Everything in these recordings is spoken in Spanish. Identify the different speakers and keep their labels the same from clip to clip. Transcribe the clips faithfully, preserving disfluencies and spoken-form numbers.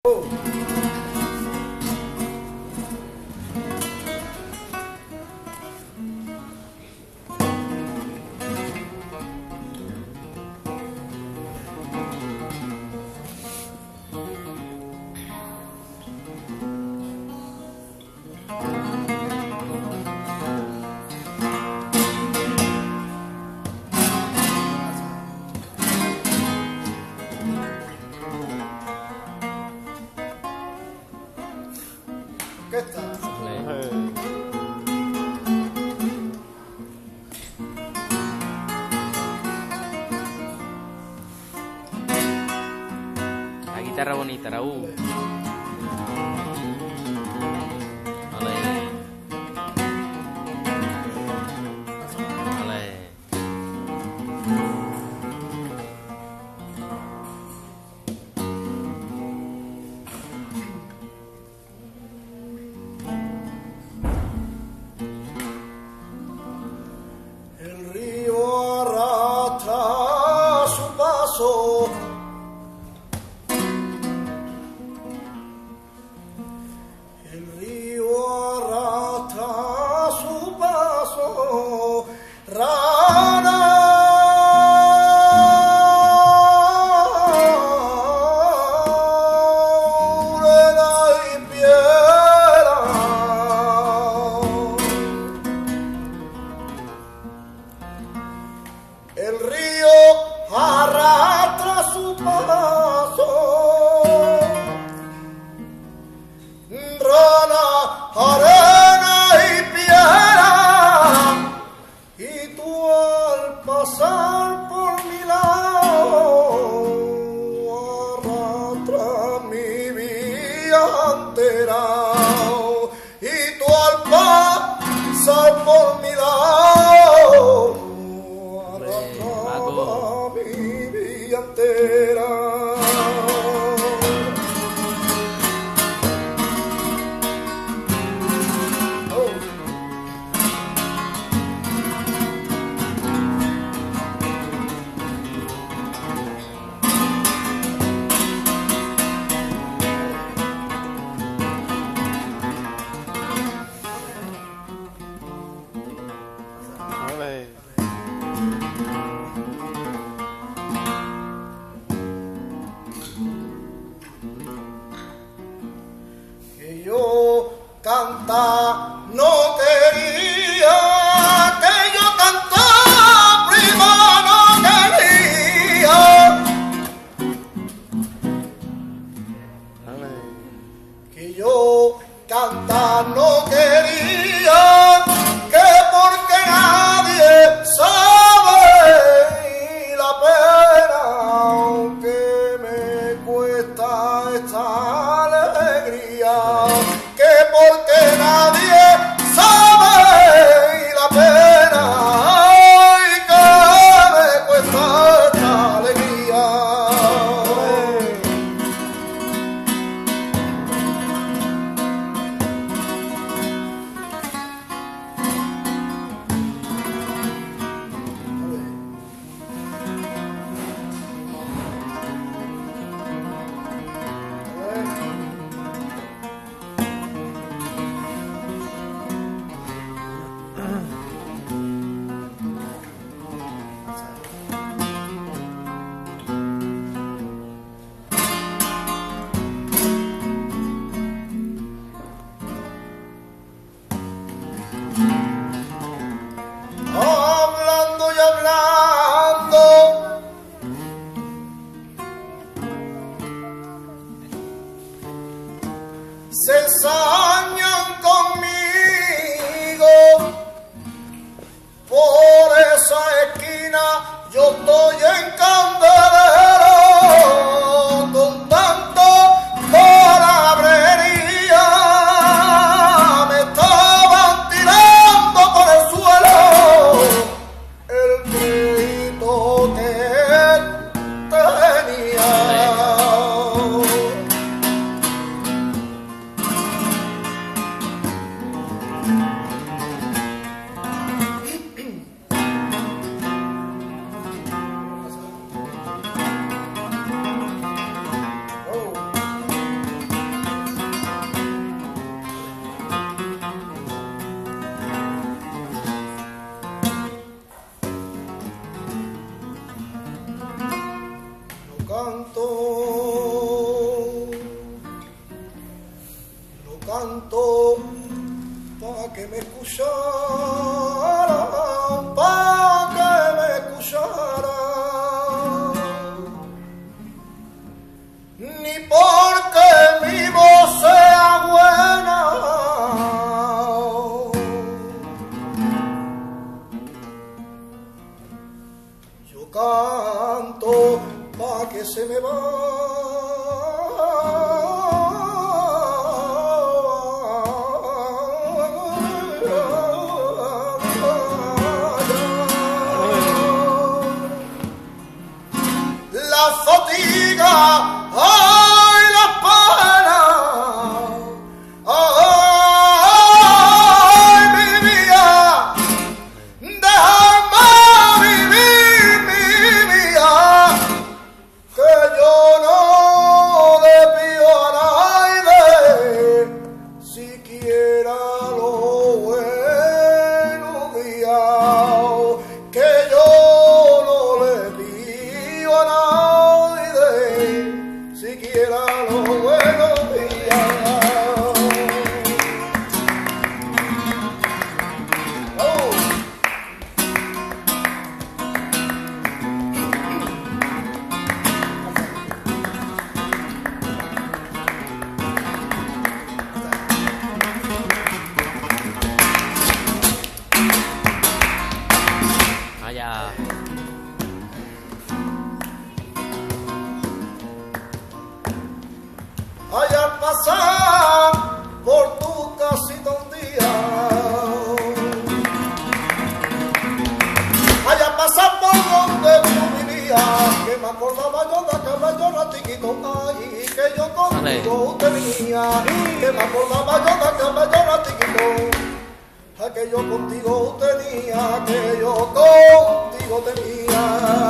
Speaker 1: ¿Qué está?
Speaker 2: La guitarra bonita, Raúl. Vale. Vale.
Speaker 1: El río arrastra su paso, el río arrastra su paso, rana. El río arrastra su paso, rana, arena y piedra, y tú al pasar por mi lado arrastra mi vida entera, y tú al pasar por mi lado mi vida entera. Que yo canta no quería, que yo canta prima no quería, que yo canta no quería, que porque nadie sabe la pena, aunque me cuesta esta alegría, que porque nadie sabe la pena, ay, que me cuesta esta alegría. Hablando y hablando, se ensañan conmigo, por esa esquina yo estoy en candelero, con tanto palabrería me estaban tirando por el suelo el crédito que tenía. que me escucharan, pa' que me escucharan, ni porque mi voz sea buena, yo canto pa' que se me va. Ay, la pena, ay, mi vida, déjame vivir mi vida, que yo no le pido a nadie, siquiera lo buenos días, que yo no le pido a nadie, siquiera los buenos días. Oh.
Speaker 2: Allá.
Speaker 1: Ay, al pasar por tu casita un día, ay, al pasar por donde tú vivías, que me acordaba yo de aquel yo ratiquito, ay, que yo contigo tenía, que me acordaba yo de aquel yo ratiquito, ay, que yo contigo tenía, que yo contigo tenía.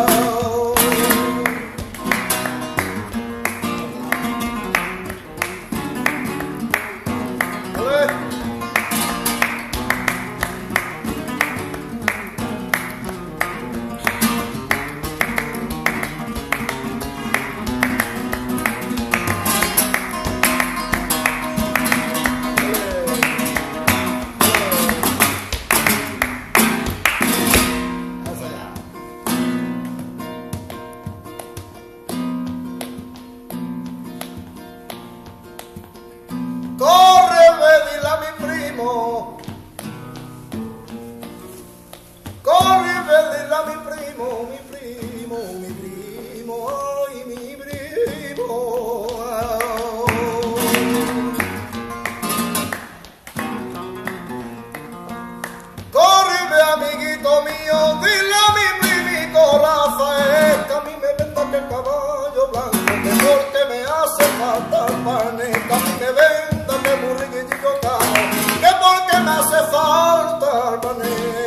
Speaker 1: Corre, ve, dile a mi primo. Corre, ve, dile a mi primo, mi primo, mi primo, ay, mi primo. Corre, ve, amiguito mío, dile a mi primico Rafael, que a mí me venda que el caballo blanco, que porque me hace falta el panes, que a mí me venda que burriguillo caro, que porque me hace falta el panes.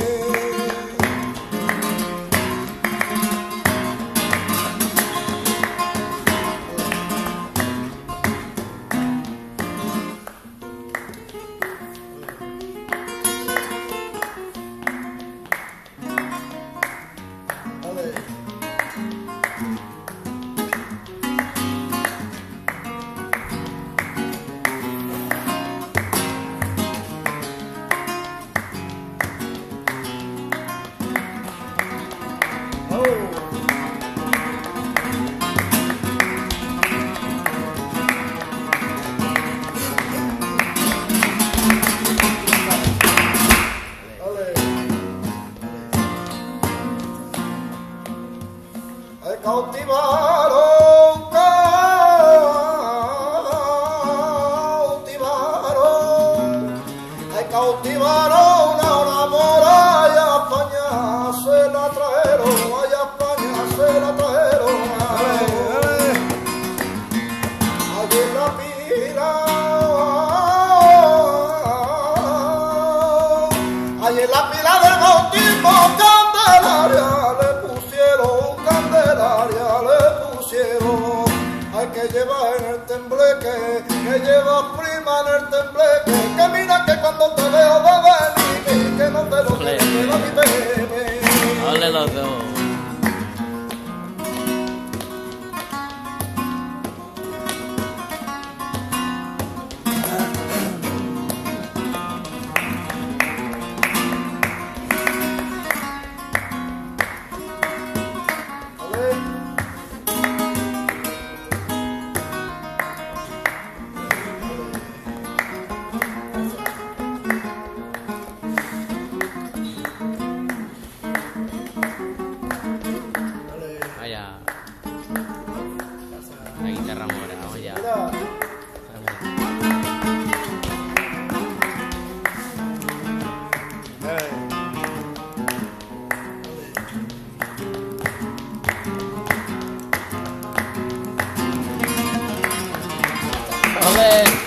Speaker 1: Cautivaron, cautivaron, ay, cautivaron a una mora y a España se la trajeron, ay, a España se la trajeron, allí en la pila, allí en la pila del bautismo Candelaria le pusieron, Candelaria le pusieron, hay que llevar en el tembleque, que lleva prima en el tembleque, que mira que cuando te veo de venir, que no te lo
Speaker 2: Ole.
Speaker 1: que no mi bebé.
Speaker 2: Ole los dos. Ole.